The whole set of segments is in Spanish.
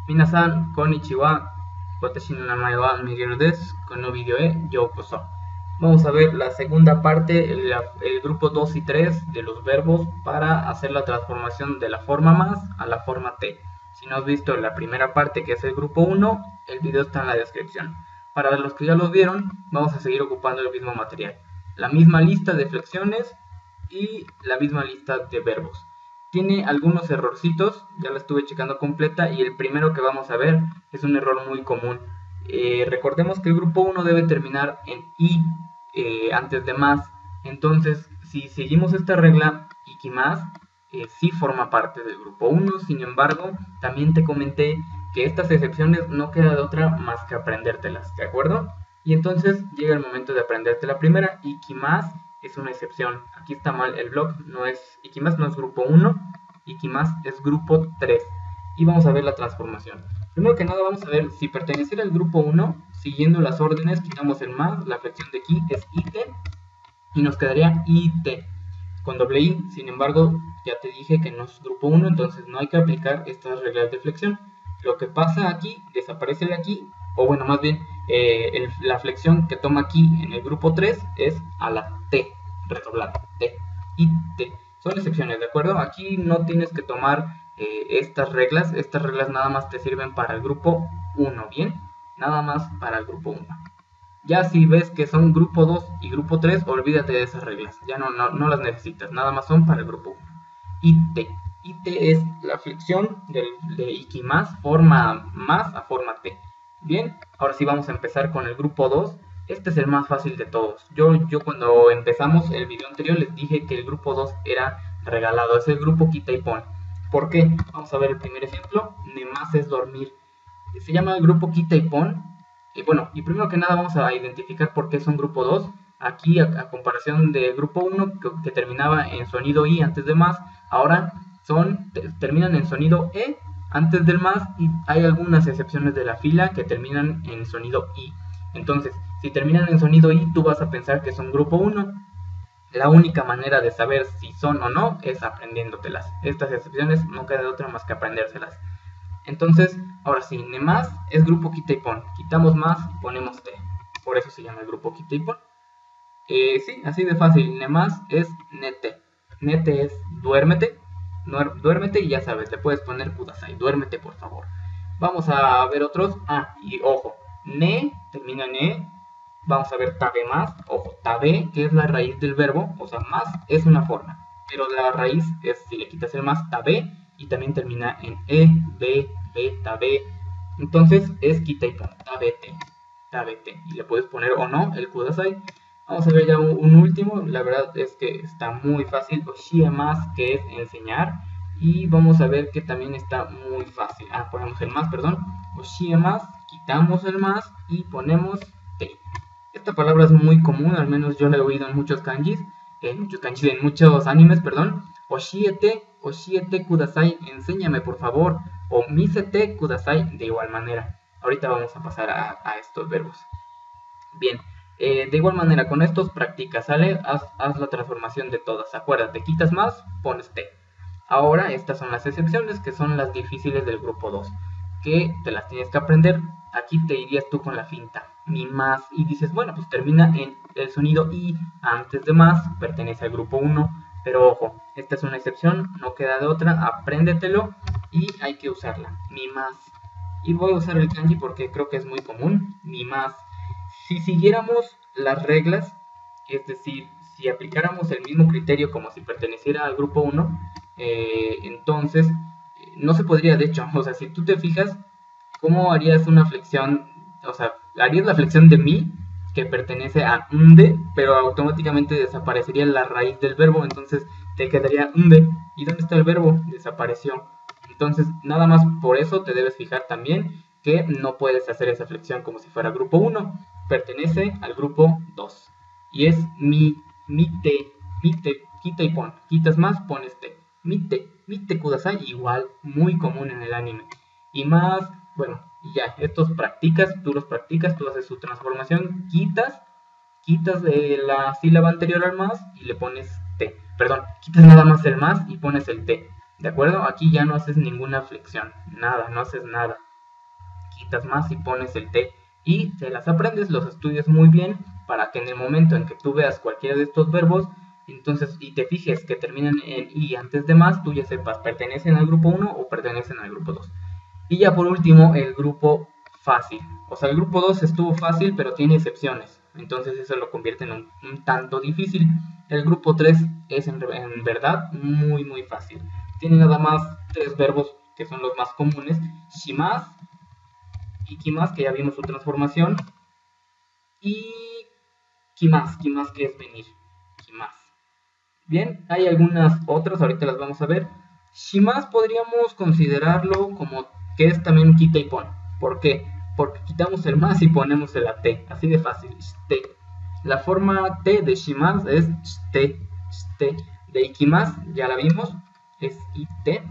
Minasan, konnichiwa, watashi no namae wa Miguel desu, con un video yokoso. Vamos a ver la segunda parte, el grupo 2 y 3 de los verbos para hacer la transformación de la forma más a la forma T. Si no has visto la primera parte, que es el grupo 1, el video está en la descripción. Para los que ya lo vieron, vamos a seguir ocupando el mismo material. La misma lista de flexiones y la misma lista de verbos. Tiene algunos errorcitos, ya la estuve checando completa, y el primero que vamos a ver es un error muy común. Recordemos que el grupo 1 debe terminar en I antes de más. Entonces, si seguimos esta regla, ikimas sí forma parte del grupo 1. Sin embargo, también te comenté que estas excepciones no queda de otra más que aprendértelas, ¿de acuerdo? Y entonces llega el momento de aprenderte la primera. Ikimas es una excepción. Aquí está mal el blog, ikimas no es grupo 1, ikimas es grupo 3. Y vamos a ver la transformación. Primero que nada vamos a ver si perteneciera al grupo 1, siguiendo las órdenes, quitamos el más, la flexión de aquí es IT, y nos quedaría IT, con doble I. Sin embargo, ya te dije que no es grupo 1, entonces no hay que aplicar estas reglas de flexión. Lo que pasa aquí, desaparece de aquí, o bueno, más bien, la flexión que toma aquí en el grupo 3 es a la T, redoblada, T, IT. Son excepciones, ¿de acuerdo? Aquí no tienes que tomar estas reglas nada más te sirven para el grupo 1, ¿bien? Nada más para el grupo 1. Ya si ves que son grupo 2 y grupo 3, olvídate de esas reglas, ya no las necesitas, nada más son para el grupo 1. IT. IT es la flexión de ikimas, forma más a forma T. Bien, ahora sí vamos a empezar con el grupo 2. Este es el más fácil de todos. Yo cuando empezamos el video anterior les dije que el grupo 2 era regalado, es el grupo quita y pon. ¿Por qué? Vamos a ver el primer ejemplo. Nemas es dormir. Se llama el grupo quita y pon. Y bueno, y primero que nada vamos a identificar por qué es un grupo 2. Aquí a comparación del grupo 1 que terminaba en sonido I antes de más, ahora terminan en sonido E antes del más, y hay algunas excepciones de la fila que terminan en sonido I. Entonces, si terminan en sonido I, tú vas a pensar que son grupo 1. La única manera de saber si son o no es aprendiéndotelas. Estas excepciones no queda de otra más que aprendérselas. Entonces, ahora sí, nemas es grupo quita y pon. Quitamos más, ponemos T. Por eso se llama el grupo quita y pon. Sí, así de fácil. Nemas es nete. Nete es duérmete. Duérmete, y ya sabes, le puedes poner kudasai. Duérmete, por favor. Vamos a ver otros. Y ojo, ne termina en E. Vamos a ver tabe más, ojo, tabe, que es la raíz del verbo, o sea, más es una forma, pero la raíz es, si le quitas el más, tabe, y también termina en B, tabe, entonces es quita y pon, tabete, y le puedes poner o no el kudasai. Vamos a ver ya un último, la verdad es que está muy fácil, oshie más, que es enseñar, y vamos a ver que también está muy fácil, ponemos el más, perdón, oshie más, quitamos el más, y ponemos te. Esta palabra es muy común, al menos yo la he oído en muchos kanjis, en muchos animes, perdón. Oshiete kudasai, enséñame por favor, o misete kudasai, de igual manera. Ahorita vamos a pasar a estos verbos. Bien, de igual manera, con estos practicas, ¿sale? Haz la transformación de todas, acuérdate, quitas más, pones te. Ahora, estas son las excepciones, que son las difíciles del grupo 2, que te las tienes que aprender. Aquí te irías tú con la finta, mi más, y dices, bueno, pues termina en el sonido I antes de más, pertenece al grupo 1, pero ojo, esta es una excepción, no queda de otra, apréndetelo y hay que usarla, mi más. Y voy a usar el kanji porque creo que es muy común, mi más. Si siguiéramos las reglas, es decir, si aplicáramos el mismo criterio como si perteneciera al grupo 1, entonces no se podría, de hecho, o sea, si tú te fijas, ¿cómo harías una flexión? O sea, harías la flexión de mi, que pertenece a nde, pero automáticamente desaparecería la raíz del verbo, entonces te quedaría nde. ¿Y dónde está el verbo? Desapareció. Entonces, nada más por eso te debes fijar también que no puedes hacer esa flexión como si fuera grupo 1, pertenece al grupo 2. Y es mi te, quita y pon. Quitas más, pones te. Mite kudasai, igual, muy común en el anime. Y más, bueno, ya, estos tú los practicas, tú haces su transformación, quitas de la sílaba anterior al más y le pones T. Perdón, quitas nada más el más y pones el T. ¿De acuerdo? Aquí ya no haces ninguna flexión, nada, no haces nada. quitas más y pones el te. Y te las aprendes, los estudias muy bien para que en el momento en que tú veas cualquiera de estos verbos, entonces, y te fijes que terminan en i antes de más, tú ya sepas, pertenecen al grupo 1 o pertenecen al grupo 2. Y ya por último, el grupo fácil. O sea, el grupo 2 estuvo fácil, pero tiene excepciones. Entonces eso lo convierte en un tanto difícil. El grupo 3 es en verdad muy fácil. Tiene nada más 3 verbos que son los más comunes. Shimasu, ikimasu, que ya vimos su transformación. Y kimasu, kimasu que es venir. Kimasu. Bien, hay algunas otras, ahorita las vamos a ver. Shimasu podríamos considerarlo como que es también quita y pon. ¿Por qué? Porque quitamos el más y ponemos el t, así de fácil. Shite. La forma t de shimasu es shite, shite. De ikimasu, ya la vimos, es ite,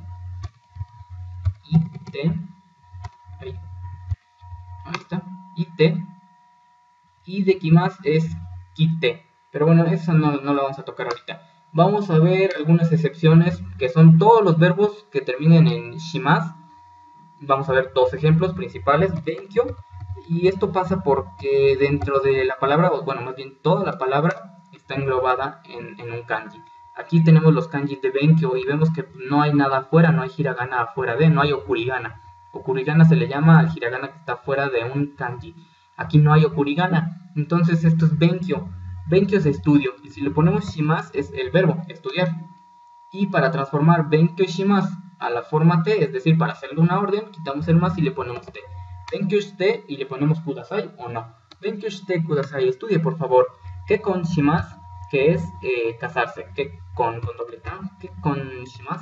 ite, ahí está, ite. Y de kimasu es kite. Pero bueno, eso no lo vamos a tocar ahorita. Vamos a ver algunas excepciones que son todos los verbos que terminen en shimasu. Vamos a ver 2 ejemplos principales, benkyo, y esto pasa porque dentro de la palabra, o bueno, más bien toda la palabra está englobada en un kanji. Aquí tenemos los kanjis de benkyo y vemos que no hay nada afuera, no hay hiragana afuera de, no hay okurigana. Okurigana se le llama al hiragana que está fuera de un kanji. Aquí no hay okurigana, entonces esto es benkyo. Benkyo es estudio, y si le ponemos shimasu es el verbo, estudiar. Y para transformar benkyo y shimasu a la forma t, es decir, para hacerle una orden, quitamos el más y le ponemos t. Benkyo shite y le ponemos kudasai o no. Benkyo shite kudasai, estudie por favor. Que con shimasu, que es casarse. Que con doble K, que con shimasu.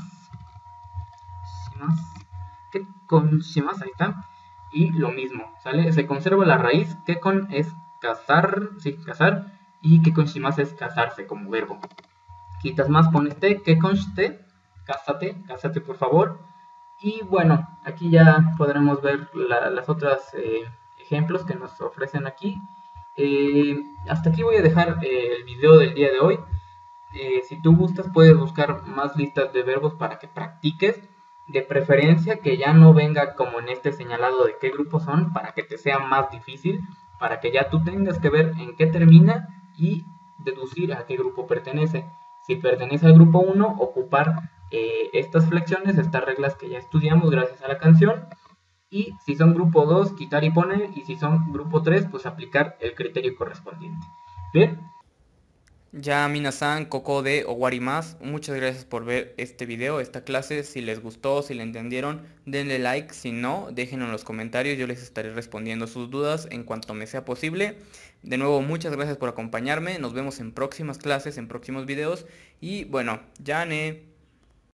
Que con shimasu, ahí está. Y lo mismo, ¿sale? Se conserva la raíz, que con es casar, sí, casar. Y que con shimasu es casarse como verbo. Quitas más, pones te, que con shite. Cásate por favor. Y bueno, aquí ya podremos ver las otras ejemplos que nos ofrecen aquí. Hasta aquí voy a dejar el video del día de hoy. Si tú gustas puedes buscar más listas de verbos para que practiques. De preferencia que ya no venga como en este señalado de qué grupos son, para que te sea más difícil, para que ya tú tengas que ver en qué termina y deducir a qué grupo pertenece. Si pertenece al grupo 1, ocupar estas flexiones, estas reglas que ya estudiamos gracias a la canción. Y si son grupo 2, quitar y poner. Y si son grupo 3, pues aplicar el criterio correspondiente. Bien. Ya minasan, koko de owarimasu. Muchas gracias por ver este video, esta clase. Si les gustó, si le entendieron, denle like. Si no, déjenlo en los comentarios. Yo les estaré respondiendo sus dudas en cuanto me sea posible. De nuevo, muchas gracias por acompañarme. Nos vemos en próximas clases, en próximos videos. Y bueno, ya ne.